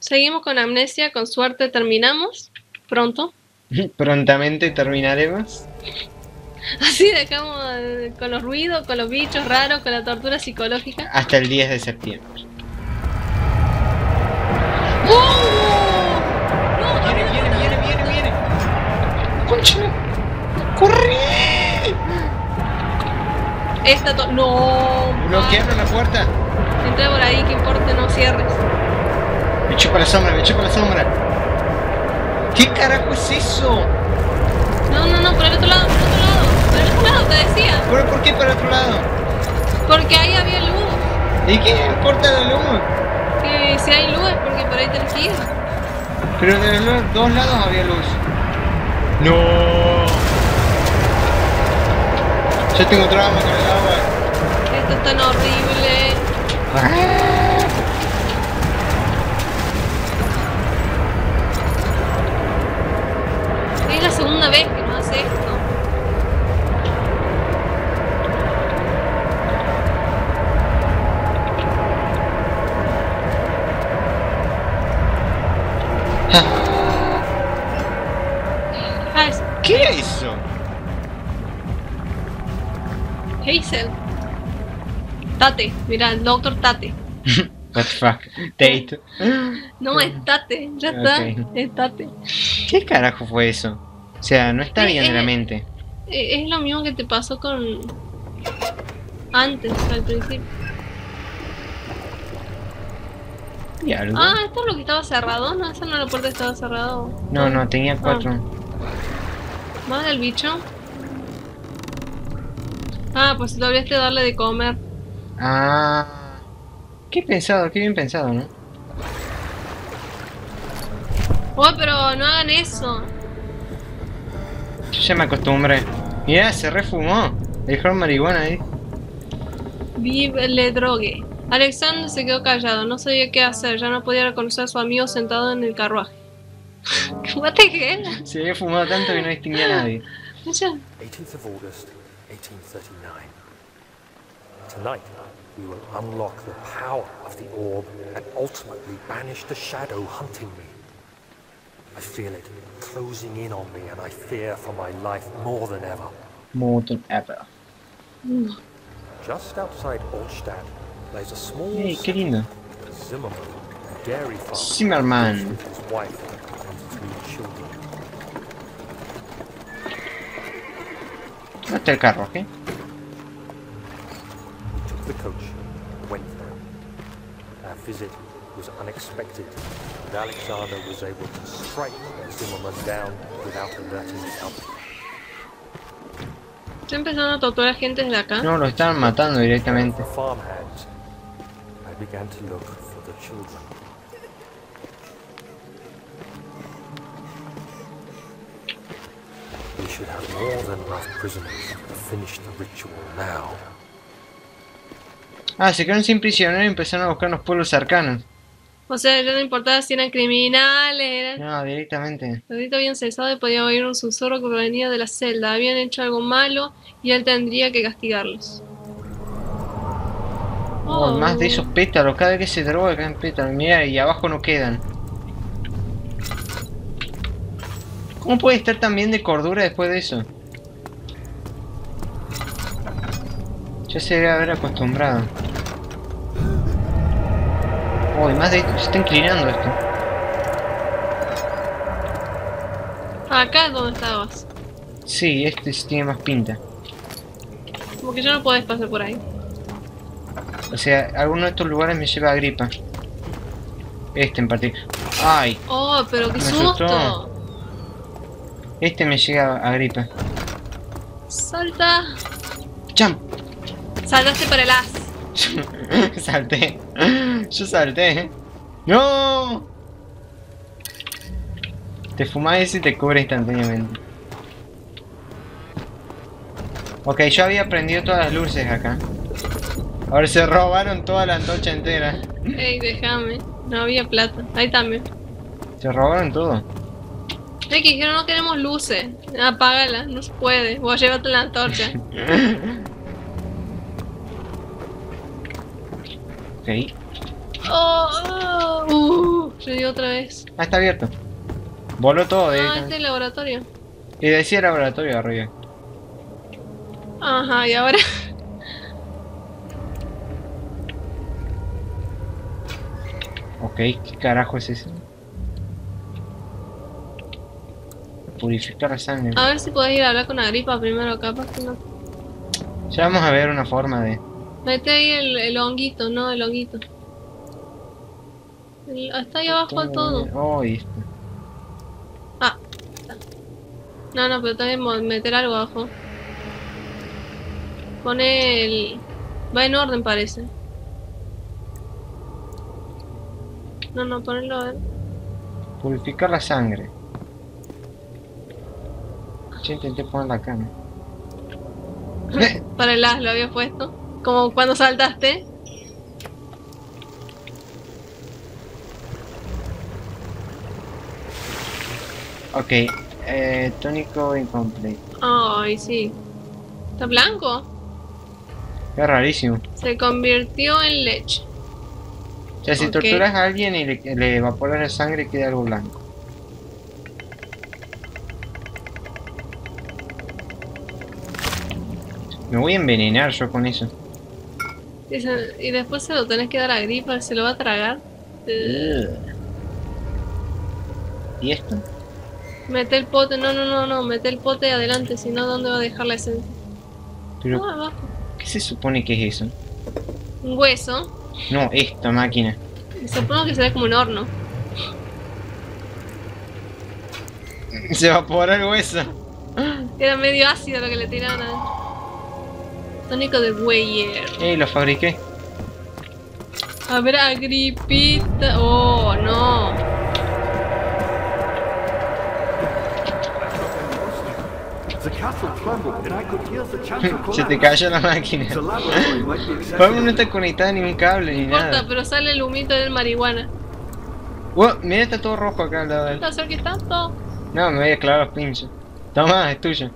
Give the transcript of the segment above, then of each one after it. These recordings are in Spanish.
Seguimos con Amnesia, con suerte terminamos. Pronto. Prontamente terminaremos. Así dejamos con los ruidos, con los bichos raros, con la tortura psicológica. Hasta el 10 de septiembre. ¡Oh! No, Viene. ¡Concha! ¡Corre! No. Bloquearon la puerta. Entra por ahí, que importa, no cierres. Me chupa la sombra. ¿Qué carajo es eso? No, por el otro lado. Por el otro lado, te decía. ¿Pero por qué para el otro lado? Porque ahí había luz. ¿Y qué importa la luz? Que si hay luz es porque por ahí tenés que ir. Pero de los dos lados había luz. No. Yo tengo trauma con el agua. Esto es tan horrible. Es la segunda vez que nos hace esto. ¿Qué era eso? Hazel. Tate, mira, el doctor Tate. What the fuck? Tate. No, es Tate, ya está, Ok. es Tate. ¿Qué carajo fue eso? O sea, no está bien de la es- mente. Es lo mismo que te pasó con... Antes, al principio. ¿Y algo? Ah, esto es lo que estaba cerrado, no, esa no la puerta estaba cerrado. No, tenía 4. ¿Más del bicho? Ah, pues te olvidaste de darle de comer. Ah. Qué bien pensado, ¿no? Oh, pero no hagan eso. Yo ya me acostumbré. Mirá, se refumó. Le dejaron marihuana ahí. Vive le drogue. Alexander se quedó callado, no sabía qué hacer, ya no podía reconocer a su amigo sentado en el carruaje. What the hell? Se había fumado tanto que no distinguía a nadie. 18th of August, 1839. Tonight, we will unlock the power of the orb and ultimately banish the shadow hunting me. I feel it closing in on me and I fear for my life more than ever. More than ever. Just outside Olstadt lies a small Hey, qué lindo. Zimmerman dairy farm Zimmerman. with his wife and 3 children. ¿Dónde está el carro, qué? We took the coach and went there. Our visit was unexpected, and Alexander was able to strike Zimmerman down without alerting the others. ¿Ya empezaron a torturar gente desde acá? No, lo estaban matando directamente. The farmhands. I began to look for the children. We should have more than enough prisoners to finish the ritual now. Ah, se quedaron sin prisionero y empezaron a buscar unos pueblos cercanos. O sea, ya no importaba si eran criminales, eran... No, directamente. Los gritos habían cesado y podía oír un susurro que provenía de la celda. Habían hecho algo malo y él tendría que castigarlos. Oh, más de esos pétalos, cada vez que se droga caen pétalos. Mira, y abajo no quedan. ¿Cómo puede estar tan bien de cordura después de eso? Ya se debe haber acostumbrado. Oh, y más de esto, se está inclinando esto. Acá es donde estabas. Sí, este sí tiene más pinta. Como que ya no podés pasar por ahí. O sea, alguno de estos lugares me lleva a gripa. Este en particular. ¡Ay! Oh, pero qué Me susto. asustó. Este me llega a gripa. Salta. ¡Jump! Saltaste para el as. Salté. Yo salté. ¡No! Te fumas ese y te cubre instantáneamente. Ok, yo había prendido todas las luces acá. Ahora se robaron toda la antorcha entera. Ey, déjame. No había plata. Ahí también. Se robaron todo. Es que dijeron no queremos luces. Apágala, no se puede. Vos llévate la antorcha. Ok. Oh, Yo digo otra vez. Ah, está abierto. Voló todo, Ah, este es el laboratorio. Y decía laboratorio arriba. Ajá, y ahora. Ok, ¿qué carajo es ese? Purificar la sangre. A ver si podés ir a hablar con Agripa primero, capaz que no. Ya vamos a ver una forma de... Mete ahí el honguito, no, el honguito. Está ahí abajo del todo. Oh, listo. Ah. No, no, pero también meter algo abajo. Pone el... Va en orden, parece. No, no, ponelo a ver. Purificar la sangre. Yo intenté poner la cama. Para el as lo había puesto. Como cuando saltaste. Ok, tónico incomplete. Ay, sí. ¿Está blanco? Es rarísimo. Se convirtió en leche. O sea, si Ok. torturas a alguien y le evaporas la sangre, queda algo blanco. Me voy a envenenar yo con eso. Y después se lo tenés que dar a Gripa, se lo va a tragar. ¿Y esto? Mete el pote, no, mete el pote adelante, si no, ¿dónde va a dejar la esencia? Pero, No, abajo. ¿qué se supone que es eso? Un hueso. No, esta máquina. Y supongo que será como un horno. Se evapora el hueso. Era medio ácido lo que le tiraron adentro. Tónico de Weyer. Lo fabriqué. A ver, Agripita. Oh, no. The castle trembled and I could hear the chancellor Se te collapse. cayó la máquina. The laboratory might be exactly Pablo no está conectada ni un cable ni No importa, nada. pero sale el humito del marihuana. Mira, está todo rojo acá al lado de él. ¿No te acerques tanto? No, me voy a clavar los pinchos. Toma, es tuyo.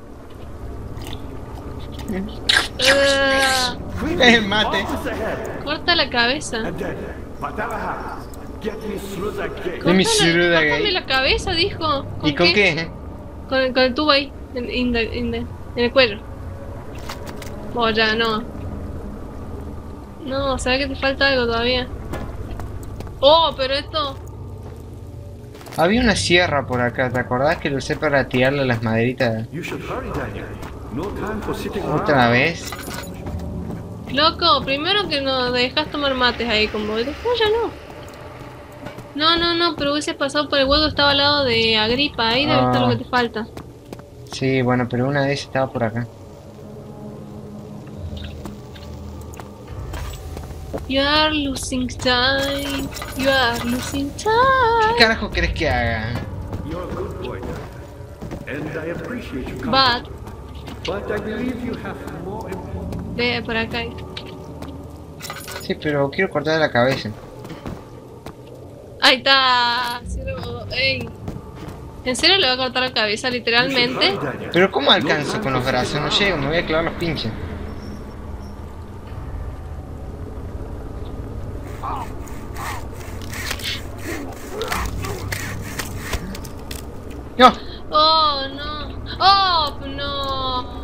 Es el mate. Off is ahead Corta la cabeza. and then, whatever happens, get me through that gate. Let me see that Córtame gate. la cabeza, dijo. ¿Y con qué? Con el tubo ahí, en el cuello. Oh, ya, no. No, se ve que te falta algo todavía. Oh, pero esto... Había una sierra por acá, ¿te acordás que lo usé para tirarle las maderitas You should hurry, Daniel. No time for sitting around. otra vez? Loco, primero que no dejas tomar mates ahí con vos, después ya no. No, pero hubiese pasado por el hueco, estaba al lado de Agripa, ahí debe estar lo que te falta. Sí, bueno, pero una vez estaba por acá. You are losing time, you are losing ¿Qué time. carajo querés que haga? You're a good boy, Daniel. And I appreciate you coming. But, But I believe you have more important. ve por acá. Sí, pero quiero cortarle la cabeza. Ahí está. Ey. ¿En serio le va a cortar la cabeza, literalmente? Hurry, Daniel. Pero ¿cómo alcanzo con los brazos? No llego, me voy a clavar los pinches. ¡No! Oh, no. Oh, no.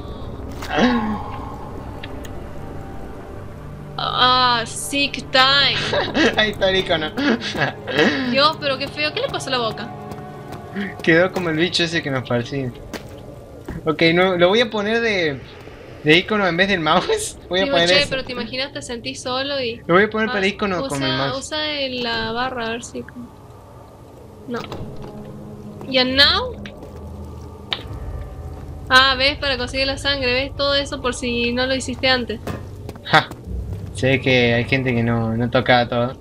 Ah, sick time. Ahí está el icono. Dios, pero qué feo. ¿Qué le pasó a la boca? Quedó como el bicho ese que nos parecía. Ok, no, lo voy a poner de icono en vez del mouse. Voy a Digo, poner che, eso. pero te imaginas, te sentís solo y... Lo voy a poner Ah, para icono con el mouse. Usa la barra, a ver si... No. ¿Y and now? Ah, ¿ves? Para conseguir la sangre, ¿ves? Todo eso por si no lo hiciste antes. Ja. Se ve que hay gente que no tocaba todo.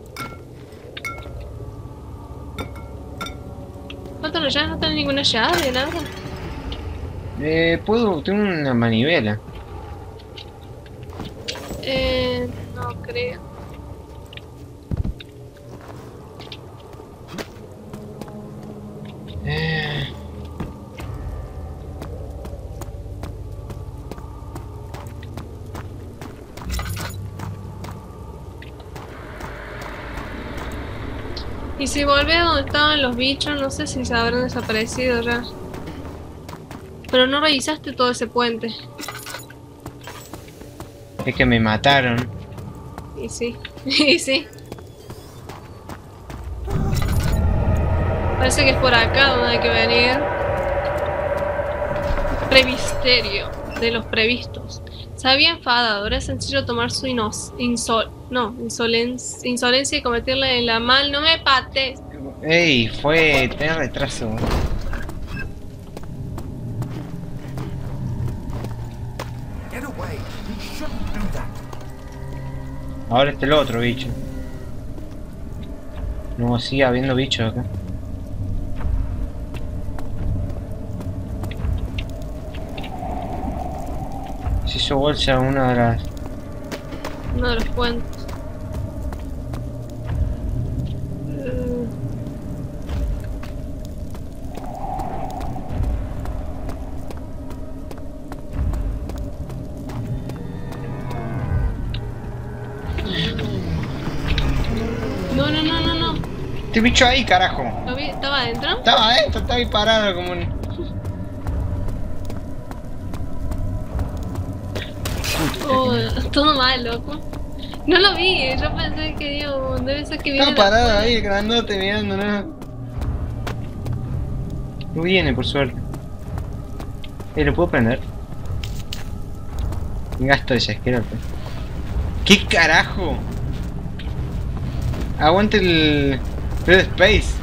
¿Cuánto ya no tenés ninguna llave, nada? Tengo una manivela. No creo. Y si volvés a donde estaban los bichos, no sé si se habrán desaparecido ya. Pero no revisaste todo ese puente. Es que me mataron. Y sí, y sí. Parece que es por acá donde hay que venir. Previsterio de los previstos. Se había enfadado, era sencillo tomar su insolencia y convertirla en la mal. No me pates. Ey, tenés retraso. Get away. You shouldn't do that. Ahora este el otro bicho. No, sigue habiendo bichos acá. Se hizo bolsa una de las... Uno de los puentes. No. Este bicho ahí, carajo. ¿Lo vi? ¿Estaba adentro? Estaba adentro, estaba ahí parado como un... Oh, todo mal, loco. No lo vi, yo pensé que digo, debe ser que viene. Estaba parado ahí, grandote, mirando, ¿no? No viene, por suerte. ¿Lo puedo prender? Gasto de asqueroso. ¿Qué carajo? Aguante el... Dead Space.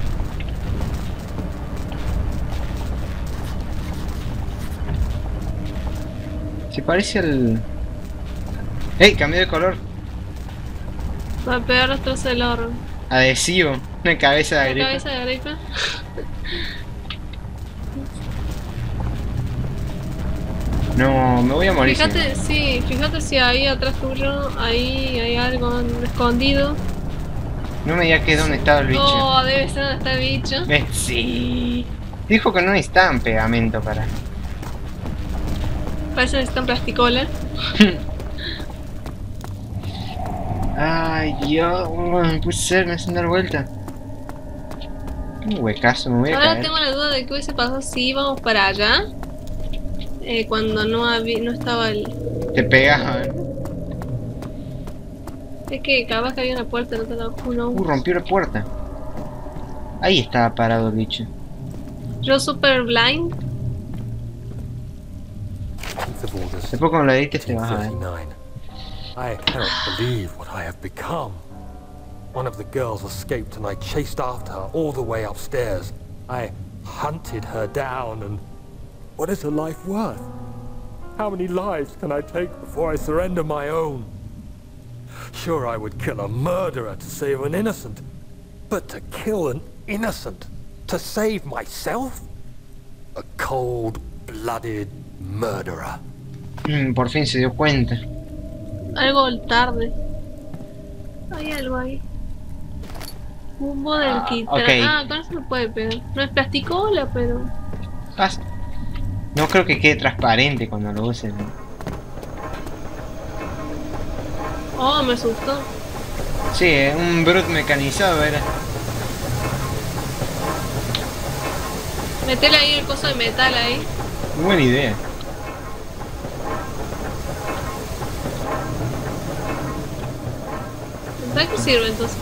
Se parece al... ¡Ey! Cambió de color. Va a pegar los trozos del oro. Adhesivo. Una cabeza de La gripe. cabeza de gripe. No, me voy a morir. Fíjate, sí, fíjate si ahí atrás tuyo, ahí hay algo escondido. No me digas que es donde estaba el bicho. Oh, debe ser donde está el bicho. Sí. Dijo que no necesitaban pegamento para... Parece que necesitan plasticola. Ay, Dios, me puse me hacen dar vuelta. Un huecazo, me voy a Ahora caer. tengo la duda de qué hubiese pasado si íbamos para allá. Cuando no estaba el... Te pegas, Es que capaz que había una puerta en otro lado. Uno. rompió la puerta. Ahí estaba parado el bicho. Yo super blind. 10th of August, Después cuando lo edites te vas a ver. 1839. I cannot believe what I have become. One of the girls escaped and I chased after her all the way upstairs. I hunted her down and... What is a life worth? How many lives can I take before I surrender my own? Sure, I would kill a murderer to save an innocent. But to kill an innocent to save myself? A cold-blooded murderer. Por fin se dio cuenta. Algo tarde. Hay algo ahí. Humo del kit. ok. Ah, con eso se puede pegar. No es plasticola, pero... No creo que quede transparente cuando lo usen. Oh, me asustó. Sí, un brut mecanizado era. Metele ahí el coso de metal ahí. Muy buena idea. ¿Para qué sirve entonces?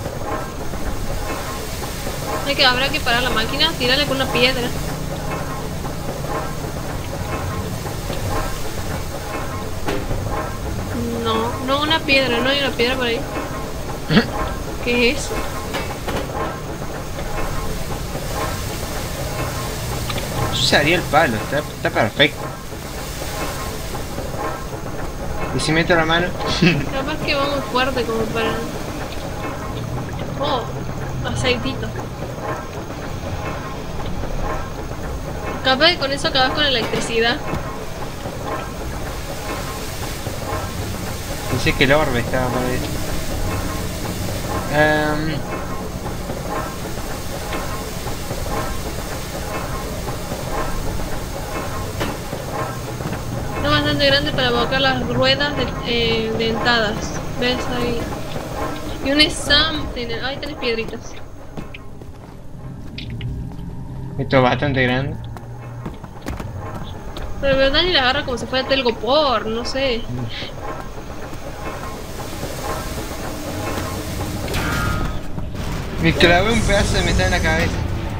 Habrá que parar la máquina, tirarle con una piedra. No una piedra, no hay una piedra por ahí. ¿Qué es eso? Yo usaría el palo, está perfecto. ¿Y si meto la mano? Capaz que va muy fuerte como para... Oh, aceitito. Capaz que con eso acabas con electricidad. Pensé que el orbe estaba por ahí. Es bastante grande para abocar las ruedas dentadas. ¿Ves ahí? Y un something. Ahí tenés piedritas. Esto es bastante grande. Pero Dani la agarra como si fuera telgopor, no sé. Me clavé un pedazo de metal en la cabeza.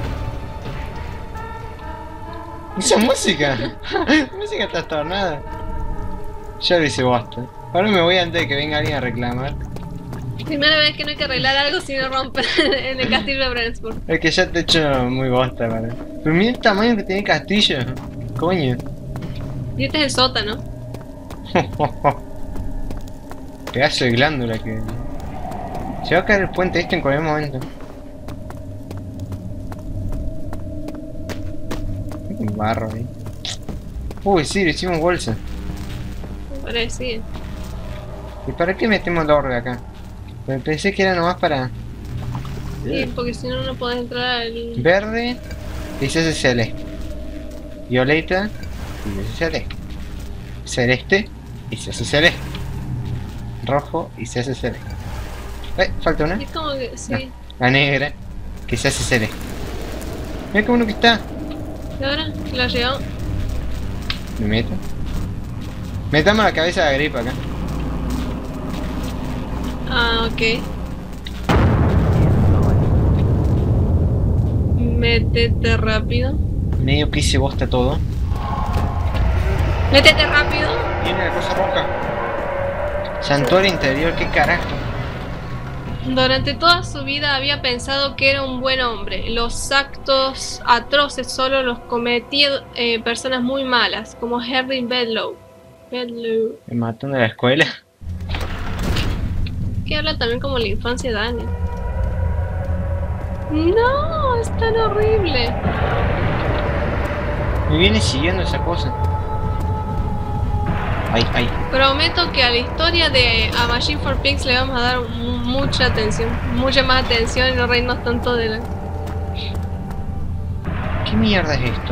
¡Esa música! Música trastornada. Ya lo hice bosta. Ahora me voy antes de que venga alguien a reclamar. Primera vez que no hay que arreglar algo si no rompe en el castillo de Brensburg. Es que ya te he hecho muy bosta, ¿vale? Pero mira el tamaño que tiene el castillo. Coño. Y este es el sótano. Pedazo de glándula que... Se va a caer el puente este en cualquier momento. Un barro ahí. Uy, sí, lo hicimos bolsa. Me parece. ¿Y para qué metemos el orbe acá? Pues pensé que era nomás para... Sí, porque si no, no podés entrar al... Verde y se hace celeste. Violeta y se hace celeste. Celeste y se hace celeste. Rojo y se hace celeste. Falta una. Es como que, sí. La negra que se hace celeste. Mira qué bueno que está. ¿Y ahora? ¿La llegamos? Me meto. Metamos la cabeza de Agripa acá. Ah, ok. Métete rápido. Medio que hice bosta todo. Métete rápido. Viene la cosa roja. Santuario interior, qué carajo. Durante toda su vida había pensado que era un buen hombre. Los actos atroces solo los cometía personas muy malas, como Henry Bedlow. Me mataron de la escuela. Que habla también como la infancia de Dani. No, es tan horrible. Me viene siguiendo esa cosa. Ay, ay. Prometo que a la historia de A Machine for Pigs le vamos a dar mucha atención, mucha más atención y no reírnos tanto de la... ¿Qué mierda es esto?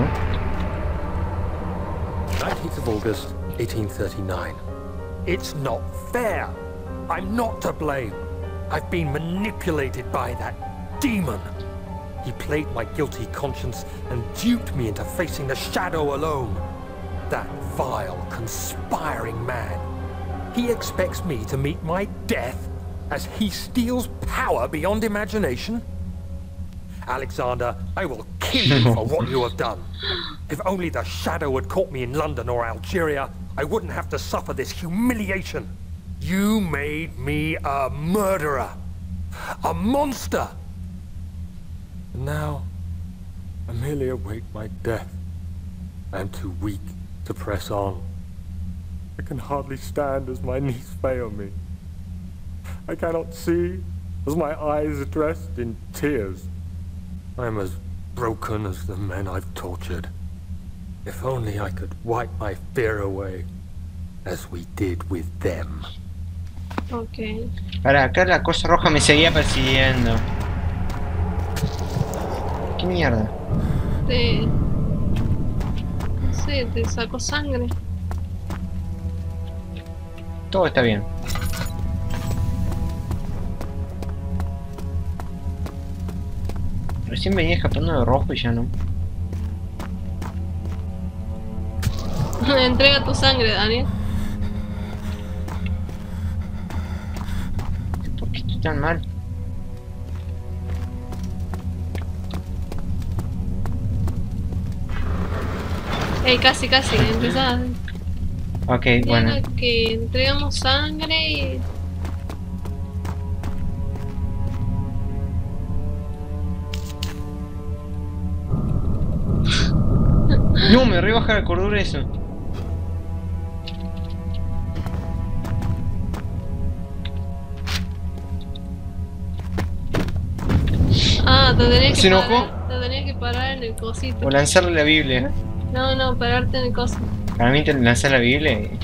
19th of August, 1839. It's not fair. I'm not to blame. I've been manipulated by that demon. He played my guilty conscience and duped me into facing the shadow alone. That vile, conspiring man. He expects me to meet my death as he steals power beyond imagination? Alexander, I will kill you for what you have done. If only the shadow had caught me in London or Algeria, I wouldn't have to suffer this humiliation. You made me a murderer. A monster. And now, I merely await my death. I am too weak to press on. I can hardly stand as my knees fail me. I cannot see as my eyes are dressed in tears. I am as broken as the men I've tortured. If only I could wipe my fear away, as we did with them. Ok. Para acá la cosa roja me seguía persiguiendo. ¿Qué mierda? No sé, te sacó sangre. Todo está bien. Recién venía escapando de rojo y ya no. Entrega tu sangre, Daniel. ¿Por qué estoy tan mal? Ey, casi, empezás. Ok, bueno. Que entregamos sangre y... No, me rebaja la cordura eso. Ah, te tenías ¿Se que enojó? parar, te tenías que parar en el cosito. O lanzarle la Biblia. No, pararte en el coso. Para mí te lanzar la Biblia y...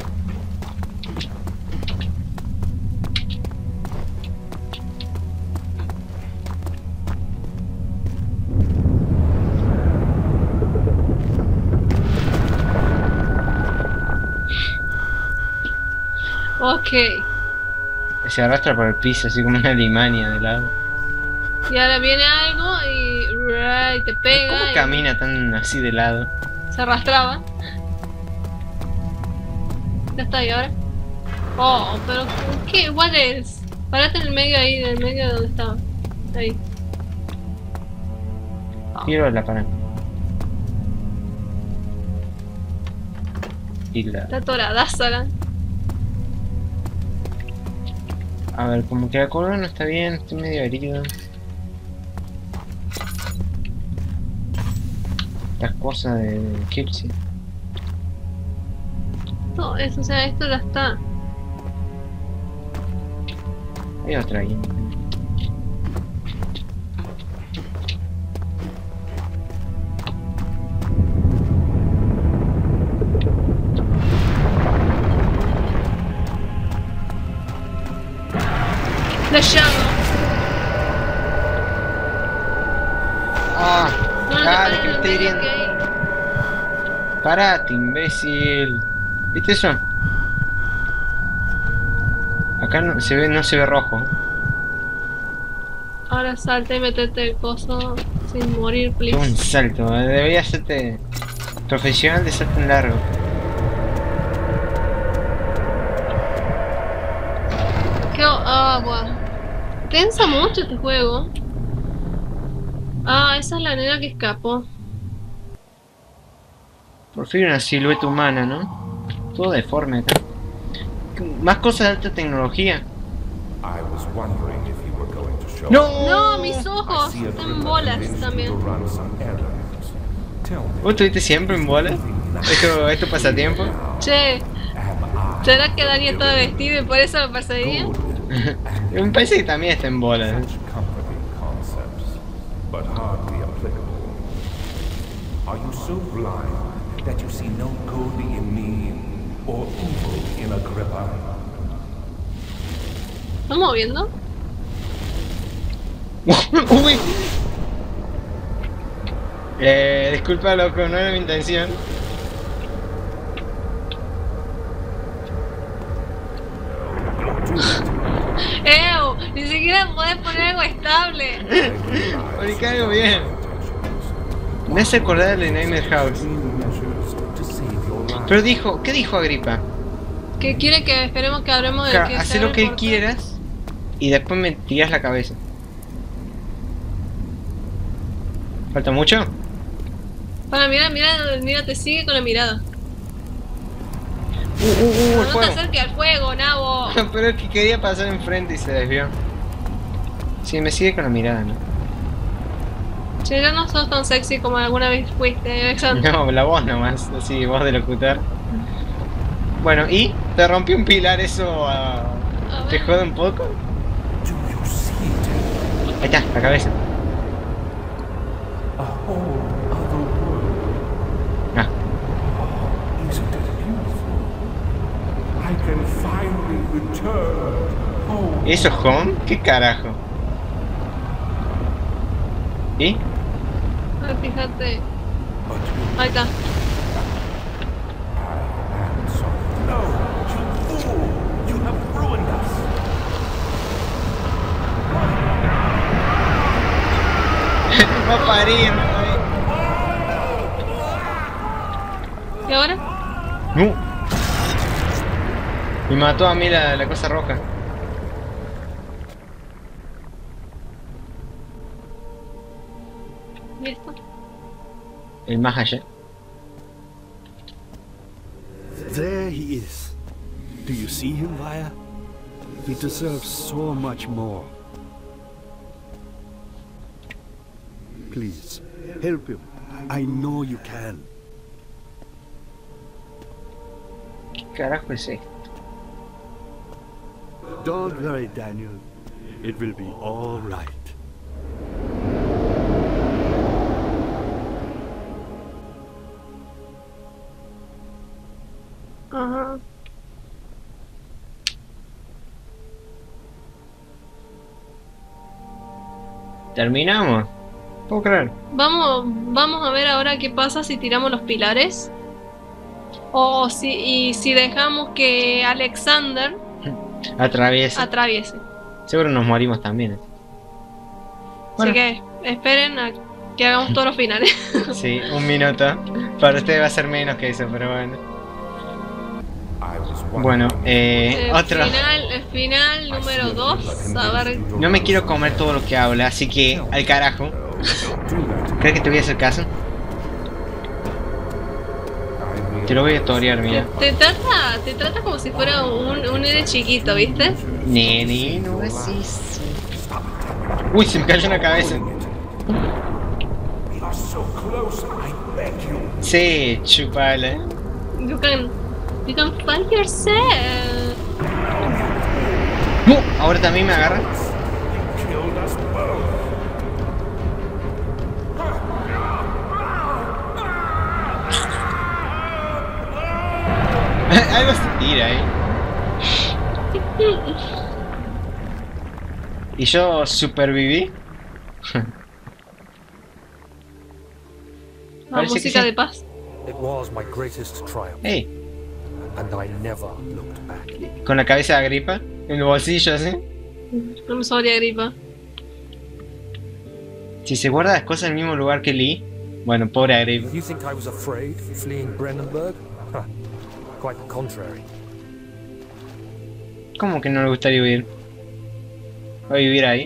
Ok. Se arrastra por el piso, así como una limaña de lado. Y ahora viene algo y... y te pega. ¿Cómo y camina tan así de lado? se arrastraba. Ya está, y ahora. Oh, pero ¿qué? What is? Parate en el medio ahí, en el medio de donde estaba. Ahí. Tiro la palanca. Y la... Está atoradaza acá. A ver, como que la color no está bien, estoy medio herido. Las cosas de Kipsy. No, eso, o sea, esto ya está. Hay otra ahí. The Shadow. ¡Ah! No, no ¡Dale, te que me pares estoy en el hiriendo! medio que ¡Parate, imbécil! ¿Viste eso? Acá no se ve rojo. hay. Ahora salta y metete el coso sin morir, Qué un please. salto, debería hacerte profesional de salto en largo. Buah. Tensa mucho este juego. Ah, esa es la nena que escapó. Por fin una silueta humana, ¿no? Todo deforme acá. Más cosas de alta tecnología. I was wondering if you were going to show ¡No! No, mis I ojos see a están grip en bolas convinced you también. to run some errands. Tell me, ¿Vos estuviste siempre en bolas? ¿Es tu pasatiempo? Che, am I ¿será que Dani está vestido y por eso lo perseguía? Me parece que también está en bolas. such comforting concepts, but hardly applicable? Are you so blind that you see no good in me or evil in Agrippa? ¿Estás moviendo? Uy. Disculpa, loco, no era mi intención. ¡Ew! Ni siquiera podés poner algo estable. Porque algo bien. Me hace acordar de Nightmare House. Measures to save your life. Pero dijo, ¿qué dijo Agripa? Que quiere que esperemos que hablemos de que Hacé se lo abre que el portal. quieras y después me tiras la cabeza. ¿Falta mucho? Para, mira, te sigue con la mirada. El No te fuego. acerques al fuego, nabo. Pero es que quería pasar enfrente y se desvió. Sí, me sigue con la mirada, ¿no? Che, ya no sos tan sexy como alguna vez fuiste, Alexander. No, la voz nomás, así, voz de locutor. Bueno, ¿y? ¿Te rompió un pilar eso? A ¿Te ver. jode un poco? Do you see it? Ahí está, la cabeza. A whole other world. Ah, Isn't it beautiful? I can finally return home. ¿eso es home? ¿Qué carajo? ¿Y? Ay, fíjate. But you Ahí está. am sorry. No, you fool! You have ruined us. Va a parir. ¿Y ahora? No. Me mató a mí la cosa roja. ¿Y esto? El más allá. There he is. Do you see him, Vaya? He deserves so much more. Please, help him. I know you can. ¿Qué carajo es esto? Don't worry, Daniel. It will be all right. Ajá. ¿Terminamos? ¿Puedo creer? Vamos a ver ahora qué pasa si tiramos los pilares. O si dejamos que Alexander Atraviesa. atraviese. Seguro nos morimos también. Así que esperen a Que hagamos todos los finales. Sí, 1 minuto. Para ustedes va a ser menos que eso, pero bueno. I was Bueno, otro. El final número 2. A ver. No me quiero comer todo lo que habla, así que al carajo. ¿Crees que te voy a hacer caso? Te lo voy a torear, mira. Te trata como si fuera un nene chiquito, ¿viste? Nene, no así. Uy, se me cayó en la cabeza. We are so close, I beg you. Sí, chupala. You can fight yourself. Ahora también me agarra. Killed us both. Algo se tira, Y yo superviví. La Parece que música sí. de paz. It was my greatest triumph, Hey, and I never looked back. con la cabeza de Agripa en el bolsillo así. I'm sorry, Agripa. Si se guarda las cosas en el mismo lugar que Lee, bueno, pobre Agripa. You think I was afraid fleeing Brennenburg? Huh. Quite the contrary. ¿Cómo que no le gustaría vivir? ¿Va a vivir ahí?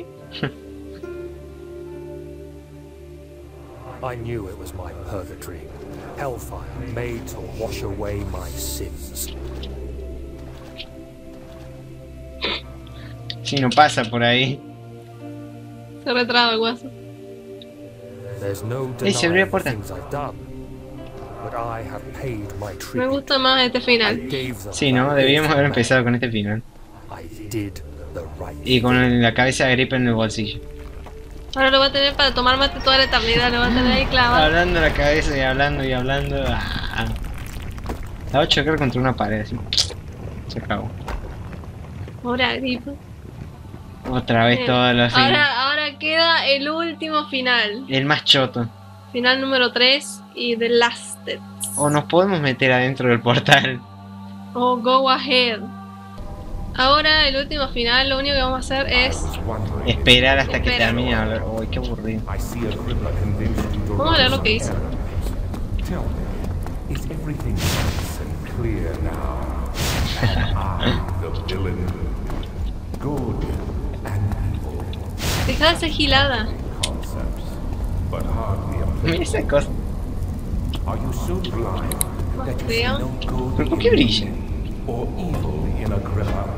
I knew it was my purgatory, hellfire made to wash away my sins. Si no pasa por ahí. Se retraba el guaso. There's no Hey, se abrió la denying the puerta. things I've done, but I have paid my Me tribute. gusta más este I final. gave them Sí, ¿no? that Debíamos haber little empezado con este final. man. I did the right Y con la cabeza de Agripa en el bolsillo. Ahora lo va a tener para tomar mate toda la eternidad. Lo va a tener ahí clavado. Hablando la cabeza y hablando y hablando. La va a chocar contra una pared así. Se acabó. Pobre Agripa. Otra vez todas las Ahora queda el último final. El más choto. Final número 3 y The Lasted. O nos podemos meter adentro del portal. Oh, go ahead. Ahora el último final, lo único que vamos a hacer I es... was wondering if Esperar hasta que Espera. termine de hablar. Uy, qué aburrido. I see a crippler convinced you Vamos a leer lo que dice. Tell me, is everything nice and clear now? Am I the villain? Good and evil Deja de ser gilada. concepts, but hardly Mira applicable. esa cosa. Are you so blind that you see Veo. no good ¿Pero por qué in brilla? me or evil in Agrippa?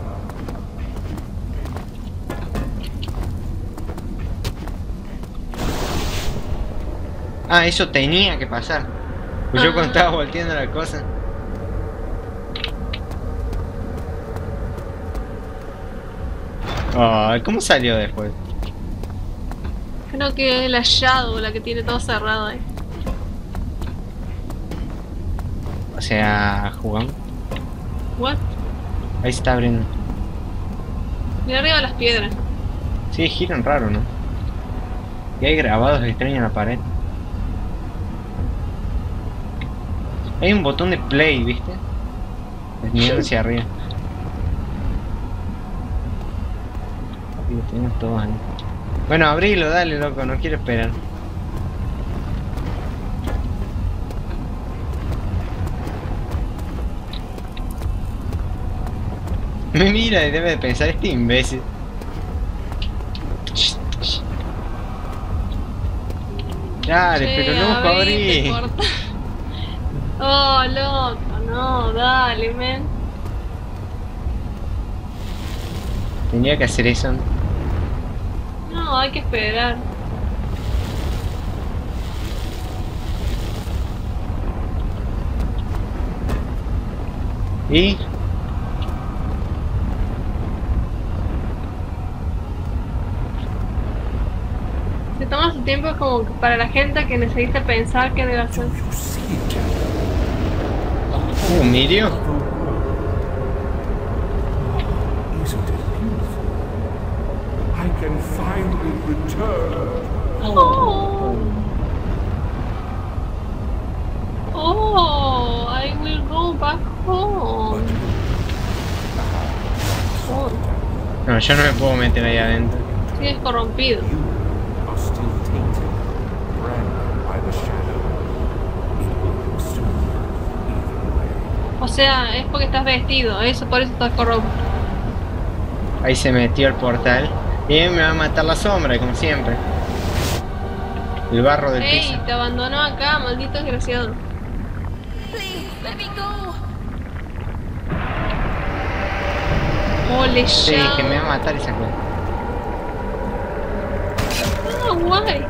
Ah, eso tenía que pasar. Pues yo Ah. cuando estaba volteando la cosa. Ay, ¿cómo salió después? Creo que es la Shadow la que tiene todo cerrado ahí. O sea, jugamos. What? Ahí se está abriendo. Mira arriba las piedras. Sí, giran raro, ¿no? Y hay grabados extraños en la pared. Hay un botón de play, ¿viste? Mirando hacia arriba. Y lo tenemos todo ahí. Bueno, abrilo, dale, loco, no quiero esperar. Me mira y debe de pensar este imbécil. Dale, Che, pero no para abrite, abrir. corta. Oh, loco, no, dale, men. Tenía que hacer eso. No, hay que esperar. Y Si toma su tiempo es como que para la gente que necesita pensar qué debe hacer. You see it, Mirio. isn't it beautiful? I can finally return. Oh. Oh, I will go back home. Oh, No, yo no me puedo meter ahí adentro. sí, es corrompido. You are still tainted, brand sea, es porque estás vestido, eso por eso estás corrupto. Ahí se metió el portal. Y me va a matar la sombra, como siempre. El barro del Ey, piso. te abandonó acá, maldito desgraciado. Please, let me go. Ole, Sí, ya. que me va a matar esa cosa. Ah, guay.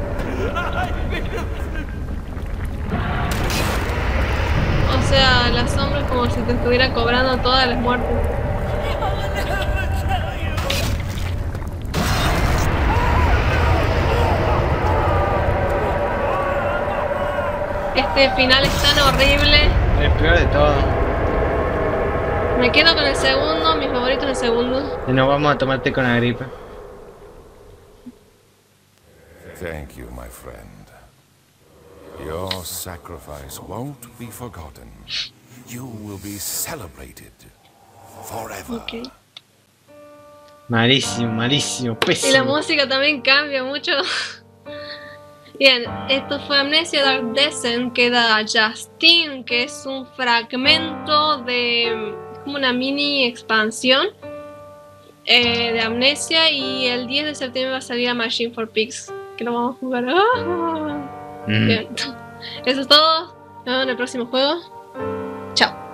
O sea, la sombra es como si te estuviera cobrando todas las muertes. Este final es tan horrible. El peor de todo. Me quedo con el segundo, mi favorito es el segundo. Y nos vamos a tomar té con la gripe. Thank you, my friend. Your sacrifice won't be forgotten. You will be celebrated forever. Ok. Malísimo, malísimo, Y la pésimo. música también cambia mucho. Bien, esto fue Amnesia Dark Descent. Queda Justine, que es un fragmento de... como una mini expansión de Amnesia. Y el 10 de septiembre va a salir a Machine for Pigs, que lo vamos a jugar. Bien, eso es todo. Nos vemos en el próximo juego. Chao.